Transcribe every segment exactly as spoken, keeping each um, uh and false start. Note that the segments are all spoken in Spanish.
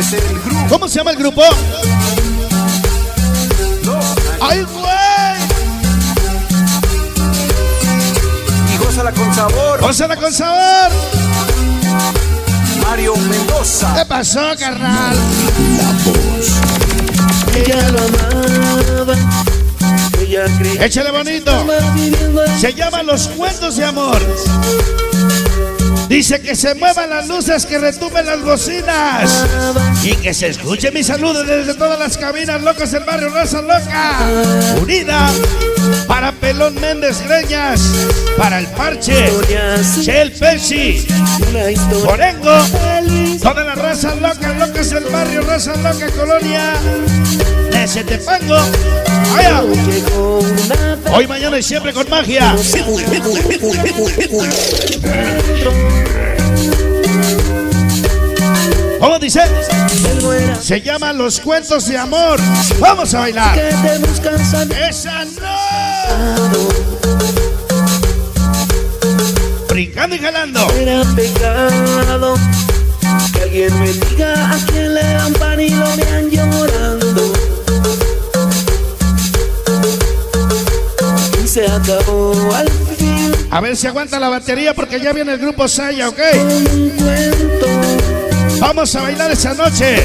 Este es el grupo. ¿Cómo se llama el grupo? ¡Ay, güey! Y gózala con sabor. ¡Gózala con sabor! Mario Mendoza. ¿Qué pasó, carnal? La voz. Ella lo amaba. Ella creía. Échale bonito. Se llaman Los Cuentos de Amor. Dice que se muevan las luces, que retumben las bocinas y que se escuche mi saludo desde todas las cabinas locas del barrio Raza Loca. Unida para Pelón Méndez Greñas, para El Parche, Chel Pepsi, Morengo, toda la raza loca, locas del barrio Raza Loca, Colonia de Setepango. Vaya. Hoy, mañana y siempre con magia. ¿Cómo dice? Se llaman Los Cuentos de Amor. Vamos a bailar. ¡Esa no! Brincando y jalando. Era pecado que alguien me diga a quién le dan pan y lo vean llorando. Y se acabó al fin. A ver si aguanta la batería porque ya viene el grupo Saya, ¿ok? Un cuento. Vamos a bailar esa noche.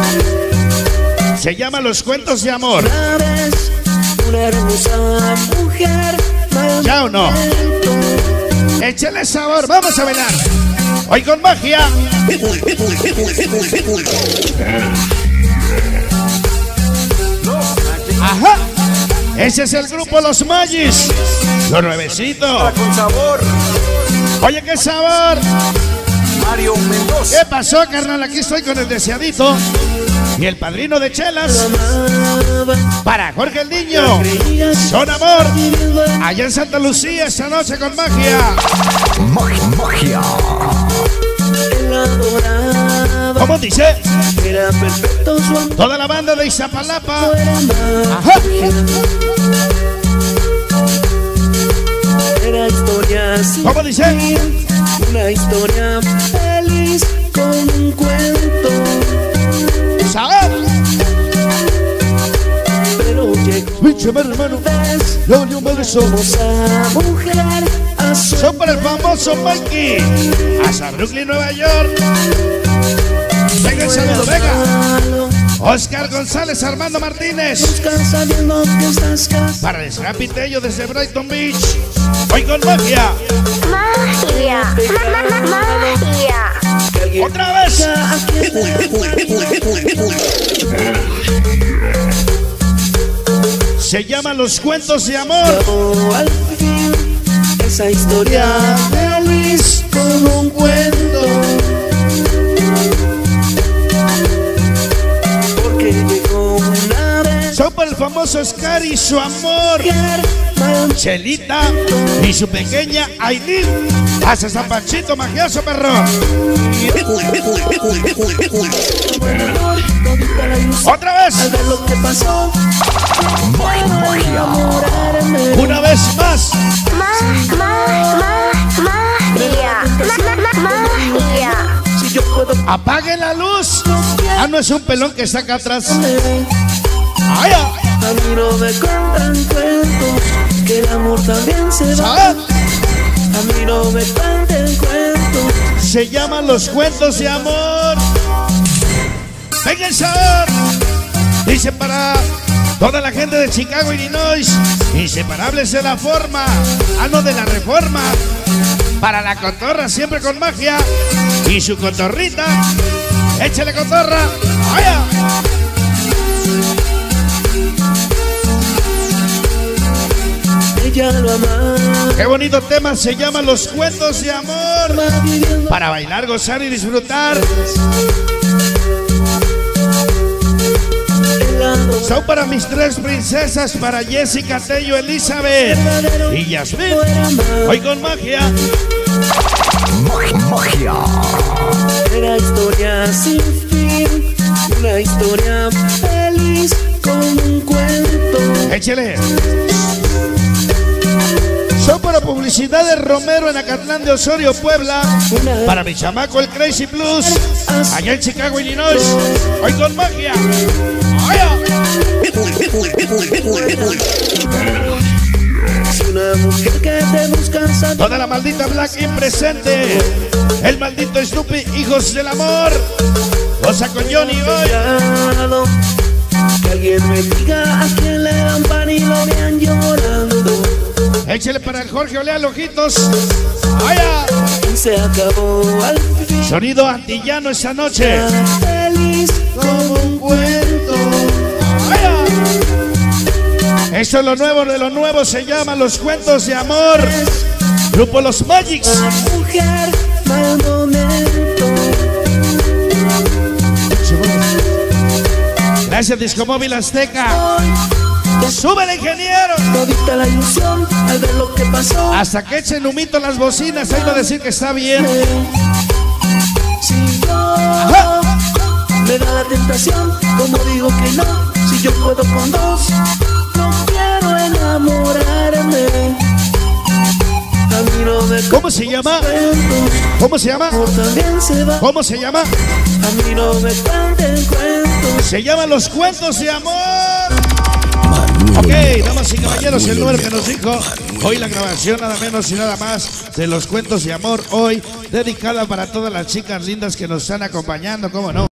Se llama Los Cuentos de Amor. Una vez, una hermosa mujer. ¿Ya o no? Échale sabor, vamos a bailar. Hoy con magia. Ajá. Ese es el grupo Los Magis. Lo nuevecito. Con sabor. Oye, qué sabor. Mario Mendoza. ¿Qué pasó, carnal? Aquí estoy con el deseadito y el padrino de chelas. Para Jorge el Niño. Son amor. Allá en Santa Lucía esta noche con magia. Magia, magia. ¿Cómo dice? Era perfecto su amor. Toda la banda de Iztapalapa. Ajá. Era historia sin ¿Cómo dice? fin, una historia feliz con un cuento. ¿Sabes? Pero llegó Pinche madre, hermano. vez Le dolió un beso. hermosa mujer a su Son para el famoso Mikey. Hasta Brooklyn, Nueva York. Venga el saludo, venga. malo. Oscar González, Armando Martínez. Buscan sabiendo que estás casado. Para el Scrappy Tello desde Brighton Beach. Hoy con magia. Magia, ma- ma- magia. Que alguien Otra vez. diga a quién le dan Se llama Los Cuentos de Amor. pan. Al fin, esa historia feliz con un cuento. Porque llegó una vez Son para el famoso Oscar y su amor. Chelita y su pequeña Aileen. Hace San Panchito magioso, perro. Otra vez. al ver lo que pasó. Una vez más. Ma- ma- ma- magia, ma- ma- ma- magia. Si yo puedo Apaguen la luz. Ah, no es un pelón que está acá atrás. Ay, a mí no me cuentan cuentos, que el amor también se va. ¿sabes? A mí no me cuenten cuentos. Se llaman Los Cuentos de Amor. Venga el sabor. Dice para toda la gente de Chicago, Illinois. Inseparables de la forma. Ah, no, de la reforma. Para la cotorra, siempre con magia. Y su cotorrita. Échale cotorra. ¡Vaya! Ella lo amaba. Qué bonito tema, se llama Los Cuentos de Amor. Viviendo Para bailar, gozar y disfrutar. en la noche. Son para mis tres princesas, para Jessica, Tello, Elizabeth y Yasmin. Hoy con magia. Magia, magia. Era historia sin fin, una historia feliz con un cuento. Échele. Son para publicidad. Felicidades Romero en Acatlán de Osorio, Puebla. Para mi chamaco el Crazy Plus, allá en Chicago, Illinois. Hoy con magia. Toda la maldita Black in presente. El maldito Snoopy, hijos del amor. Goza con Johnny hoy. Que alguien me diga a quién le dan pan y lo vean llorando. Échale para el Jorge Olea Ojitos. ¡Vaya! Se acabó al fin. Sonido antillano esa noche. Feliz como un cuento. ¡Vaya! Eso es lo nuevo de lo nuevo, se llama Los Cuentos de Amor. Grupo Los Magics. Mujer, mal momento. Gracias Disco Móvil Azteca. ¡Súbele, ingeniero! Todita la ilusión al ver lo que pasó. Hasta que echen humito las bocinas, ahí va a decir que está bien. Si yo Ajá. me da la tentación, como digo que no, si yo puedo con dos, no quiero enamorarme. A mí no me ¿Cómo se llama? cuentos, ¿Cómo se llama? amor también se va. ¿Cómo se llama? A mí no me cuenten cuentos. Se llama Los Cuentos de Amor. Ok, damas y caballeros, el número que nos dijo hoy la grabación, nada menos y nada más, de Los Cuentos de Amor, hoy dedicada para todas las chicas lindas que nos están acompañando, ¿cómo no?